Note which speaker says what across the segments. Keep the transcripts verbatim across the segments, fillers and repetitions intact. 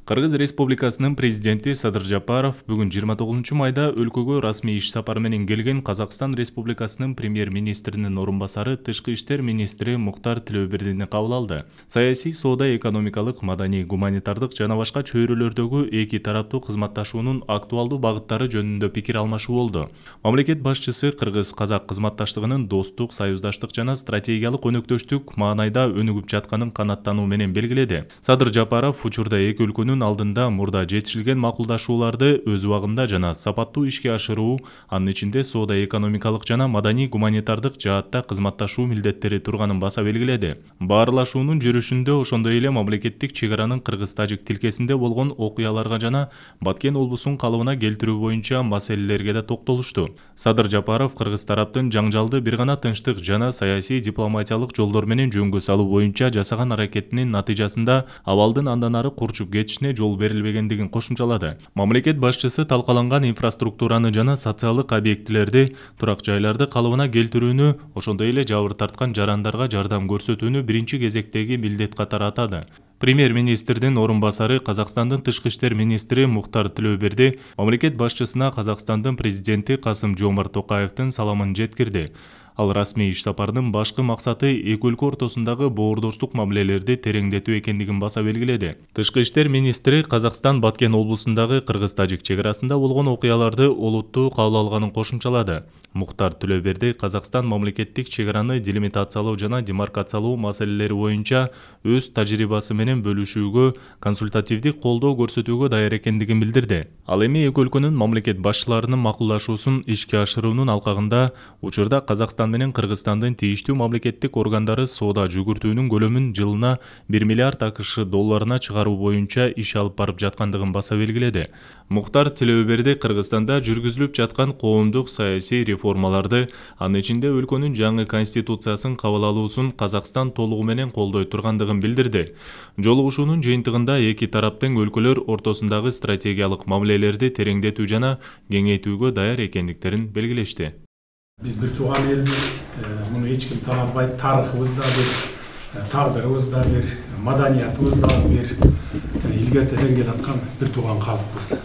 Speaker 1: Кыргыз Республикасынын президенти Садыр Жапаров бүгүн жыйырма тогузунчу майда өлкөгө расмий иш сапары менен келген Казакстан Республикасынын премьер-министринин орун басары Тышкы иштер министри Муктар Тилөөбердини кабыл алды. Саясий, соода, экономикалык, маданий, гуманитардык жана башка чөйрөлөрдөгү эки тараптуу кызматташуунун актуалдуу багыттары жөнүндө пикир алмашуу болду. Мамлекет башчысы кыргыз-казак кызматташтыгынын достук, союздаштык жана стратегиялык өнөктөштүк маанайда өнүгүп жатканын канааттануу менен белгиледи. Садыр Жапаров учурда эки өлкөнүн алдында мурда жетишилген макулдашууларды өз убагында жана сапаттуу ишке ашыруу, анын ичинде соода, экономикалык жана маданий гуманитардык жаатта кызматташуу милдеттери турганын баса белгиледи. Баарлашуунун жүрүшүндө ошондой эле мамлекеттик чек аранын кыргыз-тажик тилкесинде болгон окуяларга жана Баткен облусун калыбына келтирүү боюнча маселелерге да токтолушту. Садыр Жапаров кыргыз тараптын жаңжалды бир гана тынчтык жана саясий дипломатиялык жолдор менен жөнгө салуу боюнча жасаган аракетинин натыйжасында абалдын андан ары курчуп кетишине жол берилбегендигин кошумчалады. Мамлекет башчысы талкаланган инфраструктураны жана социалдык объектилерди, турак жайларды калыбына келтирүүнү, ошондой эле жабыр тарткан жарандарга жардам көрсөтүүнү биринчи кезектеги милдет катары атады. Премьер-министрдин орун басары Казакстандын тышкы иштер министри Муктар Тилөөберди мамлекет башчысына Казакстандын президенти Касым-Жомарт Токаевдин саламын жеткирди. Ал расмий иш сапарынын башкы максаты эки өлкө ортосундагы боордоштук мамилелерди тереңдетүү экендигин баса белгиледи. Тышкы иштер министри Казакстан Баткен облусундагы кыргыз-тажик чек арасында болгон окуяларды олуттуу кабыл алганын кошумчалады. Муктар Тилөөберди Казакстан мамлекеттик чек араны делимитациялоо жана демаркациялоо маселелери боюнча өз тажрыйбасы менен бөлүшүүгө, консультативдик колдоо көрсөтүүгө даяр экендигин билдирди. Ал эми эки өлкөнүн мамлекет башчыларынын макулдашуусун ишке ашыруунун алкагында учурда Казакстан менен Кыргызстандын тийиштүү мамлекеттик органдары соода жүгүртүүнүн көлөмүн жылына бир миллиард АКШ долларына чыгаруу боюнча иш алып барып жаткандыгын баса белгиледи. Муктар Тилөөберди Кыргызстанда жүргүзүлүп жаткан коомдук саясий реформаларды, анын ичинде өлкөнүн жаңы конституциясын кабыл алуусун Казакстан толугу менен колдой тургандыгын билдирди. Жолугушуунун жыйынтыгында эки тараптын өлкөлөр ортосундагы стратегиялык мамилелерди тереңдетүү жана кеңейтүүгө даяр экендиктерин белгилешти.
Speaker 2: Биз бир тууган элбиз, муну эч ким таланбайт. Тарыхыбыз да бир, тагдырыбыз да бир, маданиятыбыз да бир, илгертеден келаткан бир тууган калкпыз.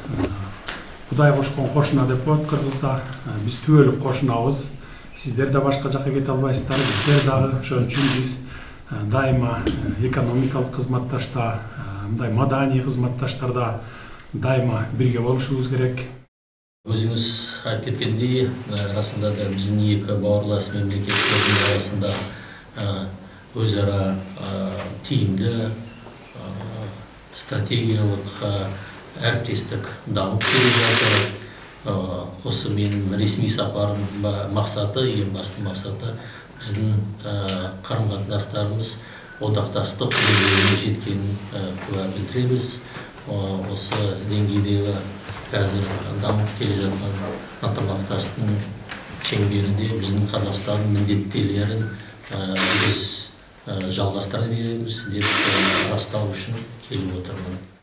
Speaker 2: Кудай кошкон кошуна деп коет кыргыздар. Биз түбөлүк кошунабыз. Сиздер да башка жакка кете албайсыздар, биздер дагы. Ошон үчүн биз дайыма экономикалык кызматташта, мындай маданий кызматташтарда дайыма бирге болушубуз керек.
Speaker 3: Өзіңіз айтып кеткендей, расында да біздің екі бауырлас мемлекеттердің арасында өзара тиімді стратегиялық әріптестік дамып келе жатыр. Осы менің ресми сапарым мақсаты, ең басты мақсаты біздің қарым-қатынастарымыз одақтастық деңгейіне жеткенін куә білдіреміз. Осы деңгейдегі қазір дамып келе жатқан ынтымақтастықтың шеңберінде біздің Қазақстанның міндеттемелерін біз жалғастыра береміз деп растау үшін келіп отырмын.